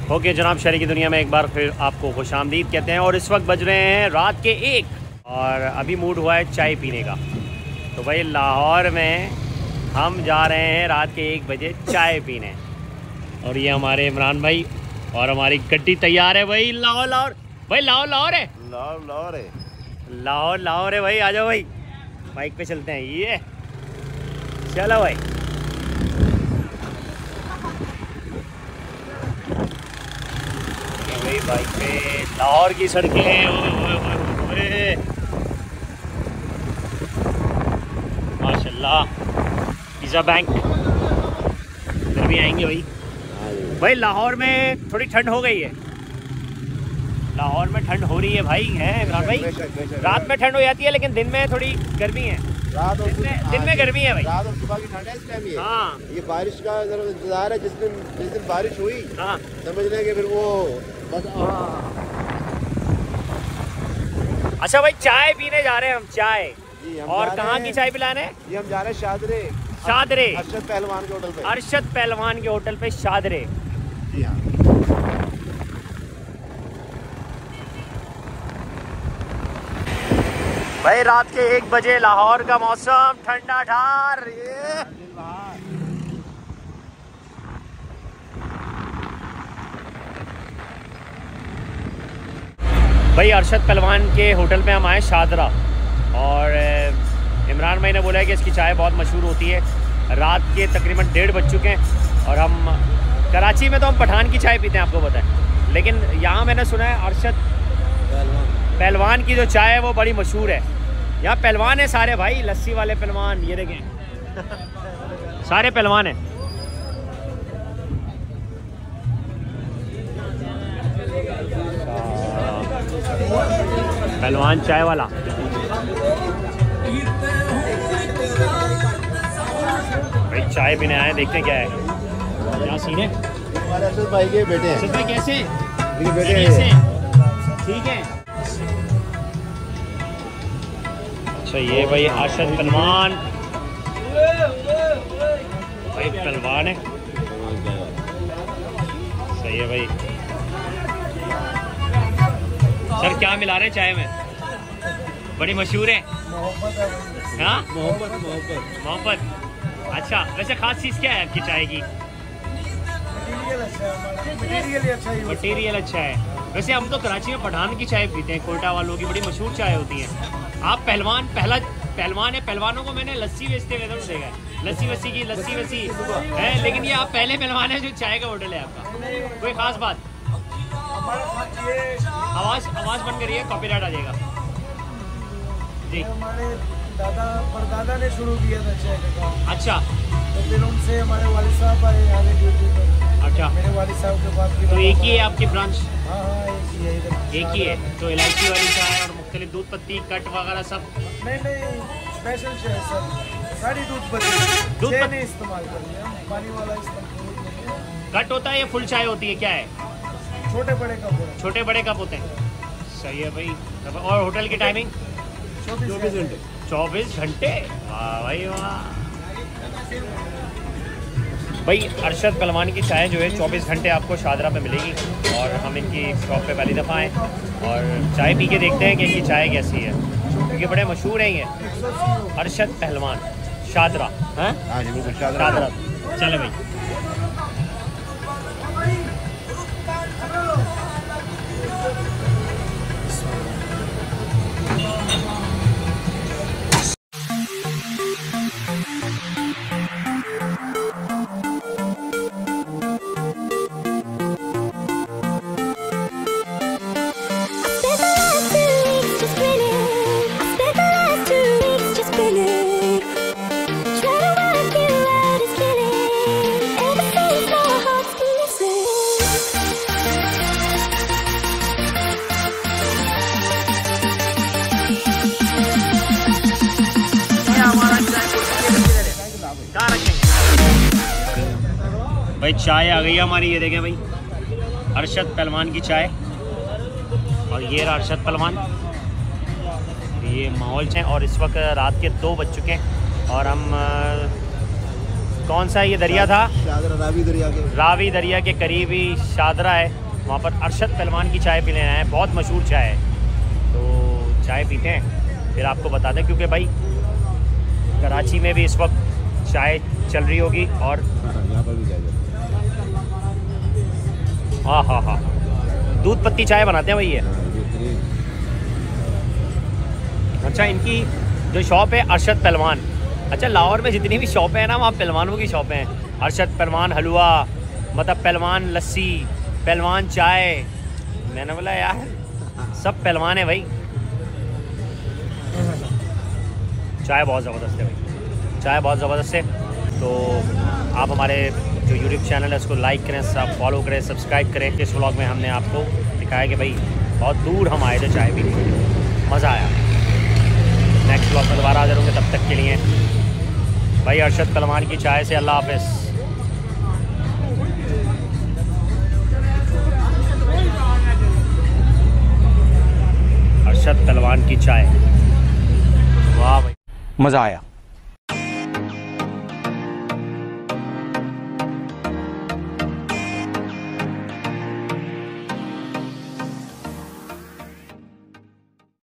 Okay जनाब, शहरी की दुनिया में एक बार फिर आपको खुशामदीद कहते हैं। और इस वक्त बज रहे हैं रात के 1 और अभी मूड हुआ है चाय पीने का। तो भाई लाहौर में हम जा रहे हैं रात के 1 बजे चाय पीने। और ये हमारे इमरान भाई और हमारी गड्डी तैयार है भाई। लाहौर लाहौर भाई, लाहौर लाहौर है, लाहौर लाहौर है, लाहौर लाहौर है भाई। आ जाओ भाई, बाइक पे चलते हैं। ये चलो भाई। भाई बाइक पे लाहौर की सड़कें, माशाल्लाह। पिज़्ज़ा बैंक इधर भी आएंगे भाई। भाई लाहौर में थोड़ी ठंड हो गई है, लाहौर में ठंड हो रही है भाई, है इमरान भाई। रात में ठंड हो जाती है लेकिन दिन में थोड़ी गर्मी है। दिन में गर्मी है भाई, रात और सुबह की ठंड है इस टाइम। ये हाँ, ये बारिश का इंतजार है। जिस दिन बारिश हुई, हाँ, समझ लें कि फिर वो बस। अच्छा भाई, चाय पीने जा रहे हैं हम, चाय। जी, हम और कहाँ की चाय पिलाने? ये हम जा रहे हैं शादरे, शादरे, अरशद पहलवान के होटल पे। अरशद पहलवान के होटल पे शादरे। जी हाँ। भाई रात के 1 बजे लाहौर का मौसम ठंडा ठार। भाई अरशद पहलवान के होटल पे हम आए शादरा। और इमरान भाई ने बोला है कि इसकी चाय बहुत मशहूर होती है। रात के तकरीबन 1:30 बज चुके हैं और हम कराची में तो हम पठान की चाय पीते हैं, आपको पता है। लेकिन यहाँ मैंने सुना है अरशद पहलवान की जो चाय है वो बड़ी मशहूर है। यहाँ पहलवान है सारे भाई, लस्सी वाले पहलवान, ये देखें सारे पहलवान हैं। पहलवान चाय वाला। भाई चाय पीने आए, देखते हैं क्या है यहाँ सीन है। हमारे अरशद भाई के बेटे हैं। अरशद भाई कैसे हैं? इनके बेटे हैं। ठीक है। अच्छा ये भाई अरशद पहलवान, भाई पहलवान है, सही है भाई। सर क्या मिला रहे हैं चाय में? बड़ी मशहूर है, हाँ मोहब्बत। अच्छा वैसे खास चीज़ क्या है आपकी चाय की? मटीरियल अच्छा है। वैसे हम तो कराची में पठान की चाय पीते हैं, कोयटा वालों की बड़ी मशहूर चाय होती है। आप पहलवान, पहला पहलवान है। पहलवानों को मैंने लस्सी बेचते हुए तो देखा है, लस्सी वस्सी की लस्सी वस्सी है। लेकिन ये आप पहले पहलवान है जो चाय का होटल है आपका। कोई खास बात? आवाज बंद करिए, कॉपीराइट आ जाएगा जी। हमारे दादा परदादा ने शुरू किया था चाय का काम। अच्छा, तो फिर उनसे हमारे वालिद साहब आए आगे ड्यूटी पर। अच्छा, मेरे वालिद साहब के बाद तो एक ही है आपकी ब्रांच? हाँ एक ही है इधर, एक ही है। तो इलायची वाली चाय और मुख्तलिफ दूध पत्ती कट वगैरह सब? नहीं स्पेशल चाय सर, सारी दूध पत्ती। दूध नहीं इस्तेमाल करते हैं, पानी वाला इस्तेमाल। कट होता है या फुल चाय होती है, क्या है? छोटे बड़े कप, छोटे बड़े कप होते हैं। सही है भाई। और होटल की टाइमिंग? 24 घंटे। 24 घंटे, वाह भाई वाह। भाई अरशद पहलवान की चाय जो है 24 घंटे आपको शादरा पे मिलेगी। और हम इनकी शॉप पे पहली दफ़ा आए और चाय पी के देखते हैं कि इनकी चाय कैसी है, क्योंकि बड़े मशहूर हैं ये अरशद पहलवान शादरा। हाँ जी बिल्कुल, शादरा। चले भाई। भाई चाय आ गई है हमारी, ये देखें भाई अरशद पहलवान की चाय। और ये रहा अरशद पहलवान, ये माहौल है। और इस वक्त रात के 2 बज चुके हैं और हम कौन सा ये दरिया था? शादरा, रावी दरिया के। रावी दरिया के करीब ही शादरा है, वहाँ पर अरशद पहलवान की चाय पीने आए हैं। बहुत मशहूर चाय है, तो चाय पीते हैं फिर आपको बता दें, क्योंकि भाई कराची में भी इस वक्त चाय चल रही होगी और यहाँ पर भी चाय। हाँ हाँ हाँ, दूध पत्ती चाय बनाते हैं भाई ये। अच्छा, इनकी जो शॉप है अरशद पहलवान, अच्छा लाहौर में जितनी भी शॉपें हैं ना, वहाँ पहलवानों की शॉपें हैं। अरशद पहलवान हलवा, मतलब पहलवान लस्सी, पहलवान चाय। मैंने बोला यार सब पहलवान है भाई। चाय बहुत ज़बरदस्त है भाई, चाय बहुत ज़बरदस्त है। तो आप हमारे जो यूट्यूब चैनल है उसको लाइक करें, सब फॉलो करें, सब्सक्राइब करें। इस व्लॉग में हमने आपको दिखाया कि भाई बहुत दूर हम आए थे चाय पीने के लिए, मज़ा आया। नेक्स्ट व्लॉग में दोबारा हाजिर होंगे, तब तक के लिए भाई अरशद पहलवान की चाय से अल्लाह हाफ़िज़। अरशद पहलवान की चाय, वाह भाई, मज़ा आया।